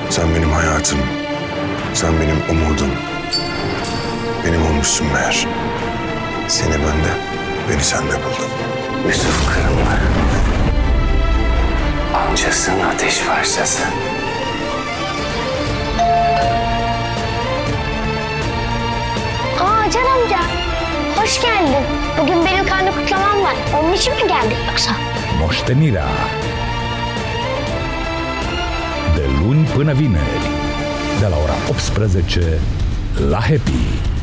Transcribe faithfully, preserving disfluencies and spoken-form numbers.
Sen benim hayatım, sen benim umudum. Benim olmuşsun meğer. Seni bende, beni sende buldum. Yusuf Kırımlı. Amcasının ateş parçası. Aa Can amca, hoş geldin. Bugün benim karne kutlamam var. Onun için mi geldik yoksa? Moștenirea. De luni până vineri, de la ora optsprezece la Happy.